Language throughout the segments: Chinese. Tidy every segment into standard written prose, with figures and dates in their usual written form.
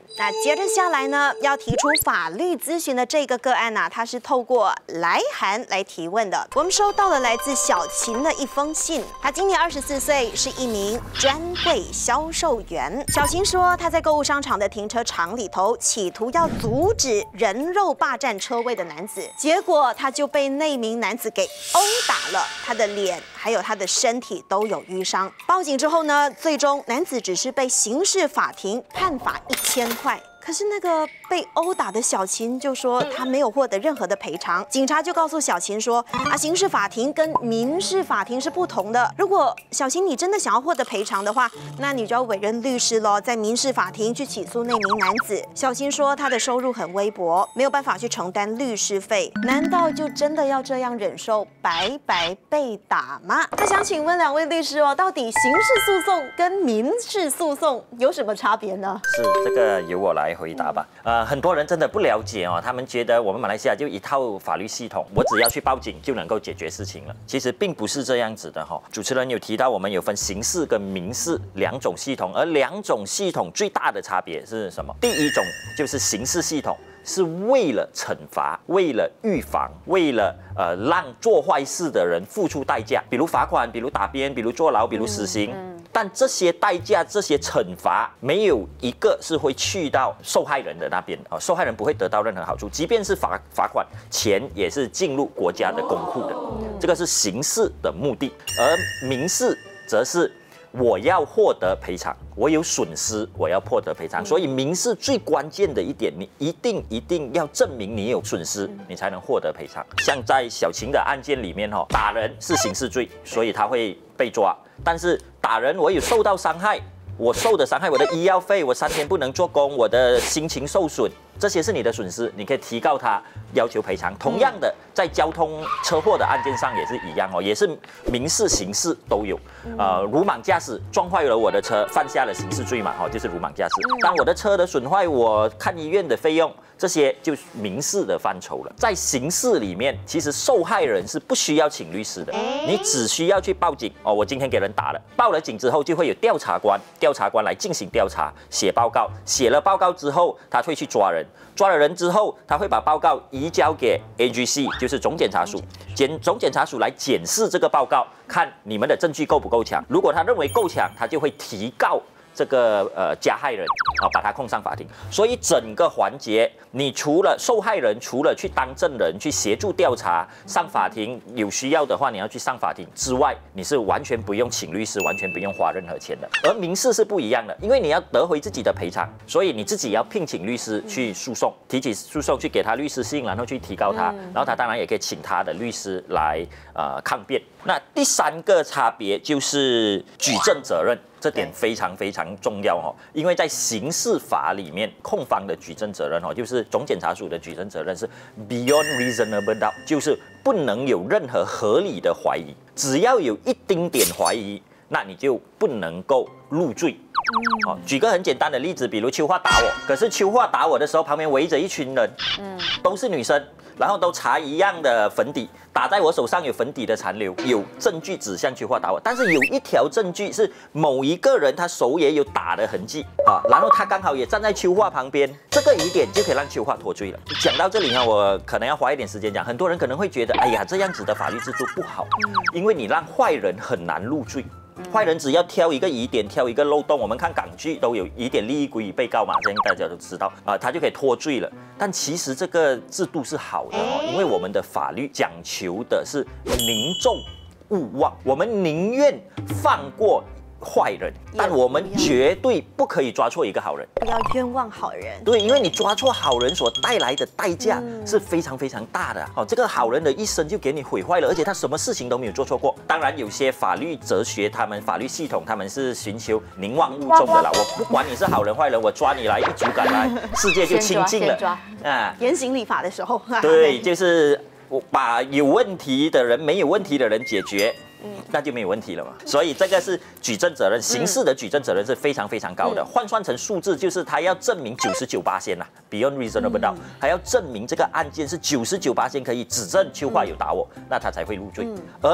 那接着下来呢，要提出法律咨询的这个个案它是透过来函来提问的。我们收到了来自小琴的一封信，她今年24岁，是一名专柜销售员。小琴说，她在购物商场的停车场里头，企图要阻止人肉霸占车位的男子，结果她就被那名男子给殴打了，她的脸还有她的身体都有淤伤。报警之后呢，最终男子只是被刑事法庭判罚1000块。可是那个被殴打的小琴就说她没有获得任何的赔偿，警察就告诉小琴说刑事法庭跟民事法庭是不同的。如果小琴你真的想要获得赔偿的话，那你就要委任律师咯，在民事法庭去起诉那名男子。小琴说她的收入很微薄，没有办法去承担律师费，难道就真的要这样忍受白白被打吗？那想请问两位律师到底刑事诉讼跟民事诉讼有什么差别呢？ 是这个由我来回答吧。很多人真的不了解他们觉得我们马来西亚就一套法律系统，我只要去报警就能够解决事情了。其实并不是这样子的主持人有提到，我们有分刑事跟民事两种系统，而两种系统最大的差别是什么？第一种就是刑事系统，是为了惩罚，为了预防，为了让做坏事的人付出代价，比如罚款，比如打鞭，比如坐牢，比如死刑。但这些代价、这些惩罚，没有一个是会去到受害人的那边受害人不会得到任何好处，即便是罚款，钱也是进入国家的公库的。这个是刑事的目的，而民事则是我要获得赔偿，我有损失，我要获得赔偿。所以民事最关键的一点，你一定要证明你有损失，你才能获得赔偿。像在小琴的案件里面打人是刑事罪，所以他会被抓。但是打人我有受到伤害，我受的伤害，我的医药费，我3天不能做工，我的心情受损，这些是你的损失，你可以提告他，要求赔偿。同样的，在交通车祸的案件上也是一样也是民事、刑事都有。鲁莽驾驶撞坏了我的车，犯下了刑事罪嘛就是鲁莽驾驶。当我的车的损坏，我看医院的费用，这些就是民事的范畴了。在刑事里面，其实受害人是不需要请律师的，你只需要去报警我今天给人打了，报了警之后就会有调查官来进行调查，写报告，写了报告之后，他会去抓人，抓了人之后，他会把报告移交给 AGC， 就是总检察署，总检察署来检视这个报告，看你们的证据够不够强。如果他认为够强，他就会提告这个加害人把他控上法庭。所以整个环节，你除了受害人，除了去当证人，去协助调查，上法庭有需要的话，你要去上法庭之外，你是完全不用请律师，完全不用花任何钱的。而民事是不一样的，因为你要得回自己的赔偿，所以你自己要聘请律师去诉讼，提起诉讼，去给他律师信，然后去提告他，然后他当然也可以请他的律师来抗辩。那第3个差别就是举证责任。这点非常重要因为在刑事法里面，控方的举证责任就是总检察署的举证责任是 beyond reasonable doubt， 就是不能有任何合理的怀疑，只要有一丁点怀疑，那你就不能够入罪。举个很简单的例子，比如秋华打我，可是秋华打我的时候，旁边围着一群人，都是女生，然后都擦一样的粉底，打在我手上有粉底的残留，有证据指向秋华打我，但是有一条证据是某一个人他手也有打的痕迹然后他刚好也站在秋华旁边，这个疑点就可以让秋华脱罪了。讲到这里我可能要花一点时间讲，很多人可能会觉得，哎呀，这样子的法律制度不好，因为你让坏人很难入罪。坏人只要挑一个疑点，挑一个漏洞，我们看港剧都有疑点利益归于被告嘛，这样大家都知道他就可以脱罪了。但其实这个制度是好的因为我们的法律讲求的是宁重勿妄，我们宁愿放过坏人，但我们绝对不可以抓错一个好人， 不要冤枉好人。 对，因为你抓错好人所带来的代价是非常大的这个好人的一生就给你毁坏了，而且他什么事情都没有做错过。当然，有些法律哲学，他们法律系统，他们是寻求宁枉勿纵的啦。我不管你是好人坏人，我抓你来一竹竿来，世界就清净了严刑立法的时候， 对，就是我把有问题的人、没有问题的人解决。那就没有问题了嘛。所以这个是举证责任，刑事的举证责任是非常高的。换算成数字，就是他要证明99%啦 ，beyond reasonable doubt，还要证明这个案件是99%可以指证秋华有打我，那他才会入罪。而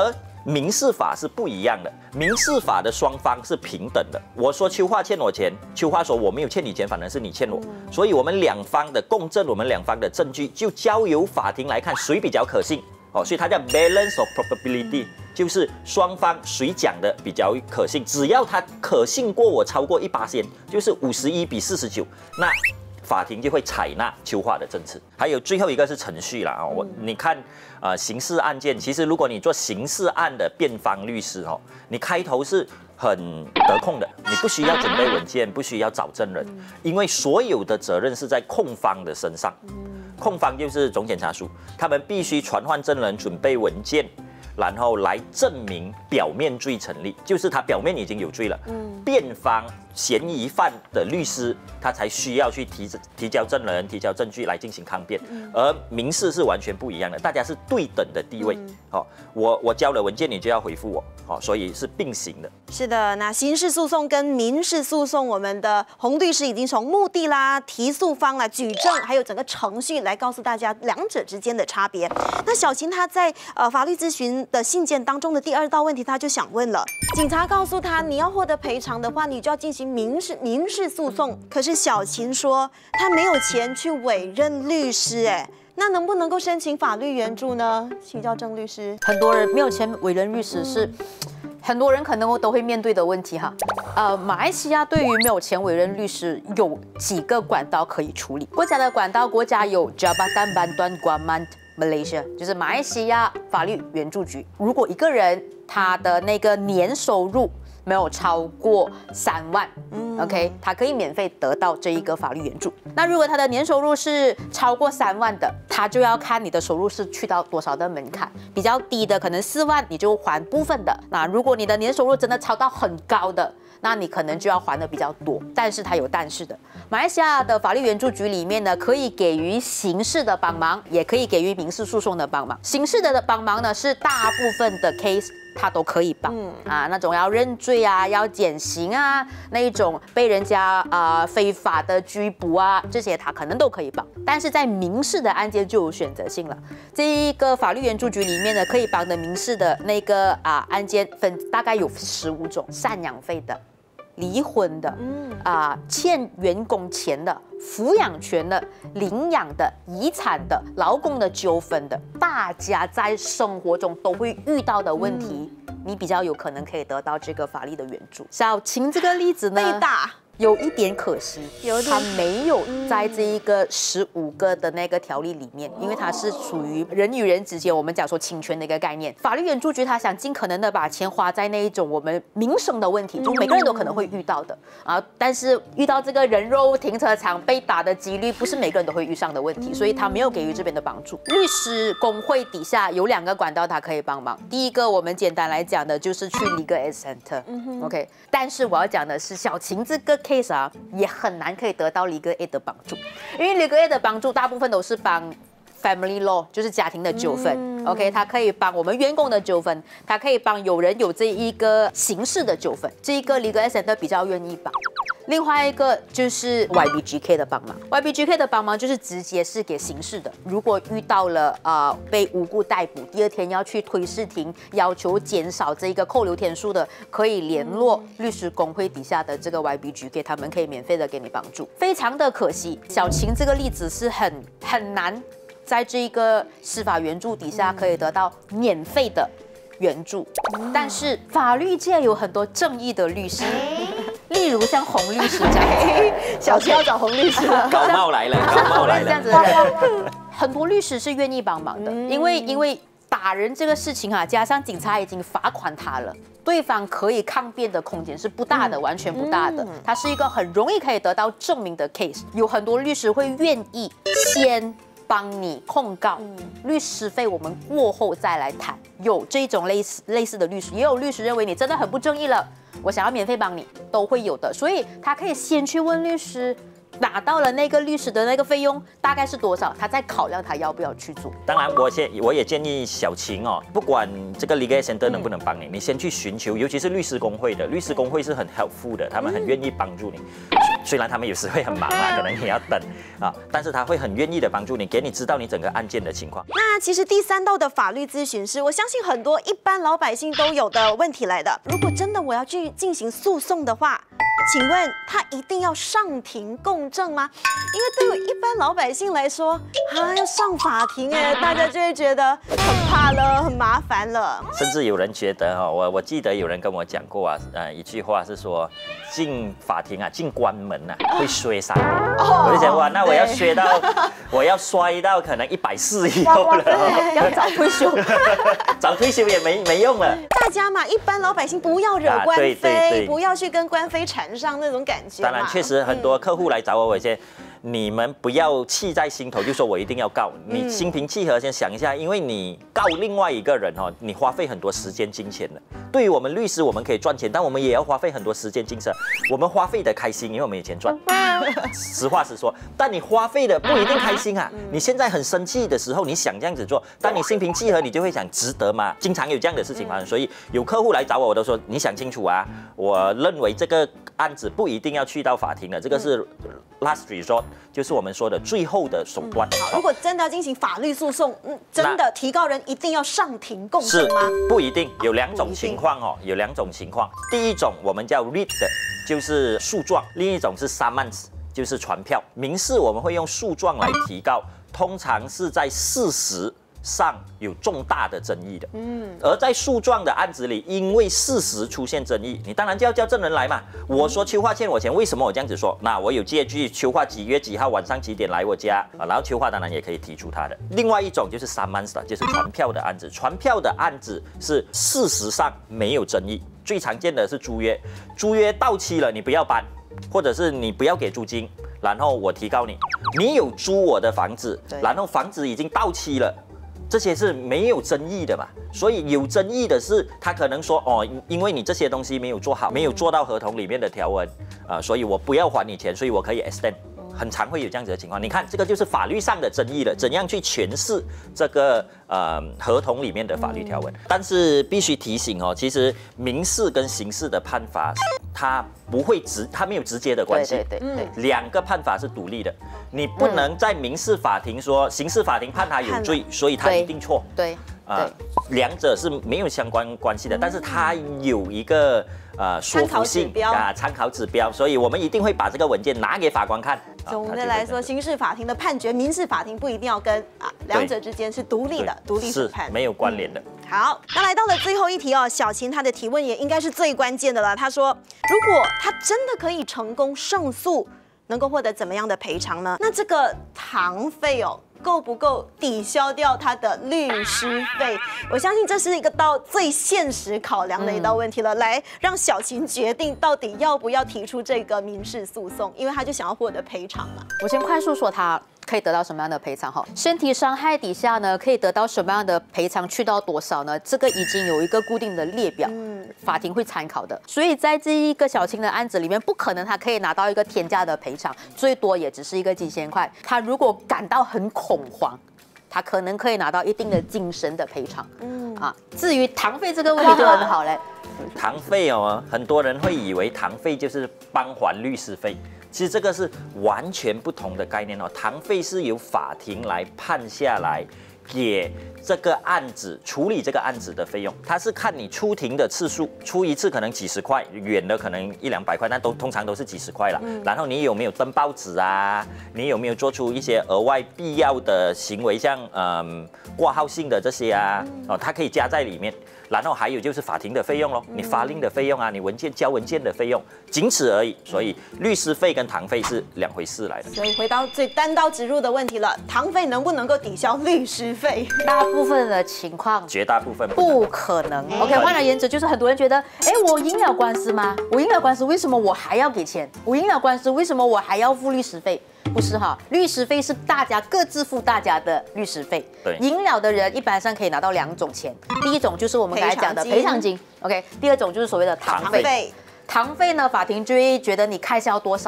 民事法是不一样的，民事法的双方是平等的。我说秋华欠我钱，秋华说我没有欠你钱，反而是你欠我，所以我们两方的共证，我们两方的证据就交由法庭来看谁比较可信。哦，所以它叫 balance of probability， 就是双方谁讲的比较可信，只要他可信过我超过1%，就是51比49，那法庭就会采纳秋华的证词。还有最后一个是程序啦，你看，刑事案件，其实如果你做刑事案的辩方律师哦，你开头是很得空的，你不需要准备文件，不需要找证人，因为所有的责任是在控方的身上。控方就是总检察署，他们必须传唤证人、准备文件，然后来证明表面罪成立，就是他表面已经有罪了。辩方嫌疑犯的律师，他才需要去提交证人、提交证据来进行抗辩。而民事是完全不一样的，大家是对等的地位。我交了文件，你就要回复我，所以是并行的。 是的，那刑事诉讼跟民事诉讼，我们的洪律师已经从目的啦、提诉方啦、举证，还有整个程序来告诉大家两者之间的差别。那小琴她在法律咨询的信件当中的第2道问题，她就想问了：警察告诉她你要获得赔偿的话，你就要进行民事诉讼。可是小琴说她没有钱去委任律师，那能不能够申请法律援助呢？请教郑律师。 很多人没有钱委任律师是很多人可能都会面对的问题哈。马来西亚对于没有钱委任律师有几个管道可以处理。国家的管道，国家有 Jabatan Bantuan Guaman Malaysia， 就是马来西亚法律援助局。如果一个人他的那个年收入没有超过3万，OK， 他可以免费得到这一个法律援助。那如果他的年收入是超过3万的，他就要看你的收入是去到多少的门槛。比较低的可能4万，你就还部分的。那如果你的年收入真的超到很高的，那你可能就要还的比较多。但是它有但是的，马来西亚的法律援助局里面呢，可以给予刑事的帮忙，也可以给予民事诉讼的帮忙。刑事的帮忙呢，是大部分的 case。他都可以帮那种要认罪啊、要减刑啊，那一种被人家非法的拘捕啊，这些他可能都可以帮。但是在民事的案件就有选择性了。这一个法律援助局里面呢，可以帮的民事的那个案件分大概有15种：赡养费的、离婚的、欠员工钱的、抚养权的、领养的、遗产的、劳工的纠纷的，大家在生活中都会遇到的问题，你比较有可能可以得到这个法律的援助。小琴这个例子呢， 被打。 有一点可惜，它没有在这一个15个的那个条例里面，因为它是属于人与人之间，我们讲说侵权的一个概念。法律援助局他想尽可能的把钱花在那一种我们民生的问题，就每个人都可能会遇到的但是遇到这个人肉停车场被打的几率不是每个人都会遇上的问题，所以他没有给予这边的帮助。律师工会底下有2个管道，他可以帮忙。第一个我们简单来讲的就是去 Legal Aid Center，OK。但是我要讲的是小琴这个case也很难可以得到 Legal Aid 的帮助，因为 Legal Aid 的帮助大部分都是帮 Family Law， 就是家庭的纠纷，OK， 它可以帮我们员工的纠纷，它可以帮有人有这一个刑事的纠纷，这一个 Legal Aid Center 比较愿意帮。另外一个就是 YBGK 的帮忙 ，YBGK 的帮忙就是直接是给刑事的。如果遇到了被无故逮捕，第2天要去推事庭，要求减少这个扣留天数的，可以联络律师工会底下的这个 YBGK， 他们可以免费的给你帮助。非常的可惜，小琴这个例子是很难在这个司法援助底下可以得到免费的援助，但是法律界有很多正义的律师。例如像洪律师这样， 小琴要找洪律师了， 高帽来了，高帽来了， 这样子的人，很多律师是愿意帮忙的，因为打人这个事情加上警察已经罚款他了，对方可以抗辩的空间是不大的，完全不大的。它是一个很容易可以得到证明的 case， 有很多律师会愿意先帮你控告，律师费我们过后再来谈。有这种类似的律师，也有律师认为你真的很不正义了，我想要免费帮你，都会有的。所以他可以先去问律师， 拿到了那个律师的那个费用大概是多少，他再考量他要不要去做。 当然，我也建议小晴哦，不管这个 Legal Center 能不能帮你，你先去寻求，尤其是律师工会的，律师工会是很 helpful 的，他们很愿意帮助你。虽然他们有时会很忙啦，可能你要等啊，但是他会很愿意的帮助你，给你知道你整个案件的情况。 那其实第3道的法律咨询是我相信很多一般老百姓都有的问题来的。如果真的我要去进行诉讼的话，请问他一定要上庭供证吗？因为对于一般老百姓来说，要上法庭大家就会觉得很怕了，很麻烦了。 甚至有人觉得我记得有人跟我讲过啊，一句话是说，进法庭啊，进关门啊，会摔3年。我就想哇，那我要摔到，我要摔到可能140以后了， 要早退休， 早退休也没用了。 大家嘛，一般老百姓不要惹官非， 对， 不要去跟官非缠上那种感觉。 当然，确实很多客户来找我，你们不要气在心头，就说我一定要告。你心平气和先想一下，因为你告另外一个人你花费很多时间金钱的。对于我们律师，我们可以赚钱，但我们也要花费很多时间精神。我们花费的开心，因为我们有钱赚。实话实说，但你花费的不一定开心啊。你现在很生气的时候，你想这样子做，当你心平气和，你就会想值得吗？经常有这样的事情发生，所以有客户来找我，我都说你想清楚啊。我认为这个案子不一定要去到法庭的，这个是 last resort， 就是我们说的最后的手段。 好，如果真的要进行法律诉讼，真的提告人一定要上庭供证吗？ 不一定，有2种情况有2种情况。第一种我们叫 writ 的，就是诉状；另一种是 summons， 就是传票。民事我们会用诉状来提告，通常是在事实上有重大的争议的，而在诉状的案子里，因为事实出现争议，你当然就要叫证人来嘛。我说邱华欠我钱，为什么我这样子说？那我有借据邱华几月几号晚上几点来我家啊，然后邱华当然也可以提出他的。另外一种就是 summons 的，就是传票的案子。传票的案子是事实上没有争议，最常见的是租约，租约到期了你不要搬，或者是你不要给租金，然后我提告你，你有租我的房子，然后房子已经到期了。这些是没有争议的嘛，所以有争议的是，他可能说因为你这些东西没有做好，没有做到合同里面的条文，所以我不要还你钱，所以我可以 extend。很常会有这样子的情况，你看这个就是法律上的争议了，怎样去诠释这个合同里面的法律条文？但是必须提醒其实民事跟刑事的判罚，它没有直接的关系， 对 2个判罚是独立的，你不能在民事法庭说刑事法庭判他有罪，所以他一定错， 对。 2者是没有相关系的，但是它有一个说服性参考指标，所以我们一定会把这个文件拿给法官看。 总的来说，刑事法庭的判决，民事法庭不一定要跟2者之间是独立的，独立审判， 没有关联的。 好，那来到了最后一题小琴她的提问也应该是最关键的了。她说，如果她真的可以成功胜诉，能够获得怎么样的赔偿呢？那这个堂费够不够抵消掉他的律师费？我相信这是一个到最现实考量的一道问题了。来，让小琴决定到底要不要提出这个民事诉讼，因为他就想要获得赔偿嘛。 我先快速说他可以得到什么样的赔偿哈？身体伤害底下呢，可以得到什么样的赔偿，去到多少呢？这个已经有一个固定的列表，法庭会参考的。所以在这一个小琴的案子里面，不可能他可以拿到一个天价的赔偿，最多也只是一个几千块。他如果感到很恐慌，他可能可以拿到一定的精神的赔偿。至于堂费这个问题就很好嘞。 堂费很多人会以为堂费就是帮还律师费。其实这个是完全不同的概念堂费是由法庭来判下来，给这个案子处理这个案子的费用，它是看你出庭的次数，出一次可能几十块，远的可能100-200块，但通常都是几十块了。然后你有没有登报纸啊？你有没有做出一些额外必要的行为，像挂号信的这些啊？它可以加在里面。然后还有就是法庭的费用咯，你发令的费用啊，你交文件的费用，仅此而已。所以律师费跟堂费是2回事来的。 所以回到最单刀直入的问题了，堂费能不能够抵消律师费？ 大部分的情况， 绝大部分不可能。OK， 换而言之，就是很多人觉得，我赢了官司吗？我赢了官司，为什么我还要给钱？我赢了官司，为什么我还要付律师费？不是哈，律师费是大家各自付大家的律师费。 对， 赢了的人一般上可以拿到2种钱，第一种就是我们刚才讲的赔偿金 ，OK， 第二种就是所谓的堂费。堂费呢，法庭就会觉得你开销多少，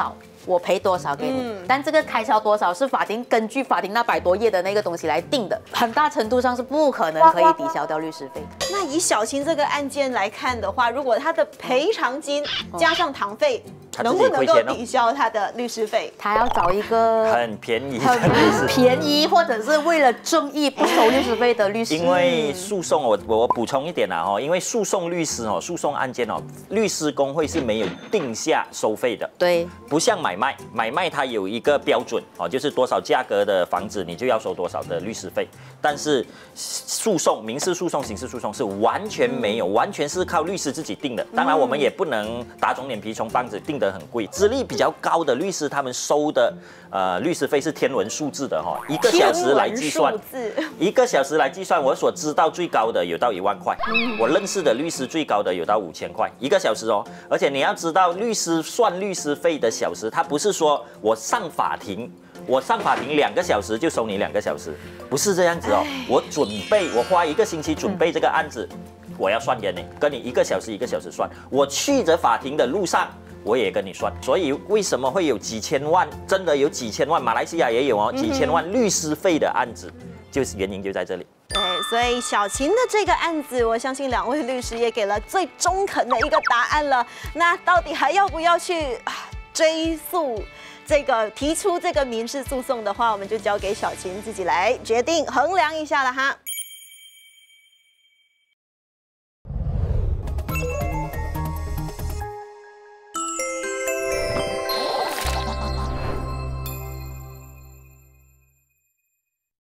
我赔多少给你，但这个开销多少是法庭根据法庭那100多页的那个东西来定的，很大程度上是不可能可以抵消掉律师费。 那以小琴这个案件来看的话，如果他的赔偿金加上堂费，能不能够抵消他的律师费？ 他要找一个很便宜的律师， 便宜或者是为了正义不收律师费的律师。 因为诉讼，我补充一点啦因为诉讼律师诉讼案件律师公会是没有定下收费的。 对， 不像买卖它有一个标准就是多少价格的房子你就要收多少的律师费。但是诉讼，民事诉讼、刑事诉讼是完全没有，完全是靠律师自己定的。当然我们也不能打肿脸皮充胖子，定得很贵。资历比较高的律师，他们收的律师费是天文数字的1个小时来计算，1个小时来计算，我所知道最高的有到1万块，我认识的律师最高的有到5000块1个小时而且你要知道，律师算律师费的小时，他不是说我上法庭2个小时就收你2个小时，不是这样子我花1个星期准备这个案子，我要算给你，跟你1个小时1个小时算。我去着法庭的路上，我也跟你算。所以为什么会有几千万，真的有几千万，马来西亚也有几千万律师费的案子，就是原因就在这里。 对，所以小琴的这个案子，我相信2位律师也给了最中肯的一个答案了。那到底还要不要去追诉提出这个民事诉讼的话，我们就交给小琴自己来决定衡量一下了哈。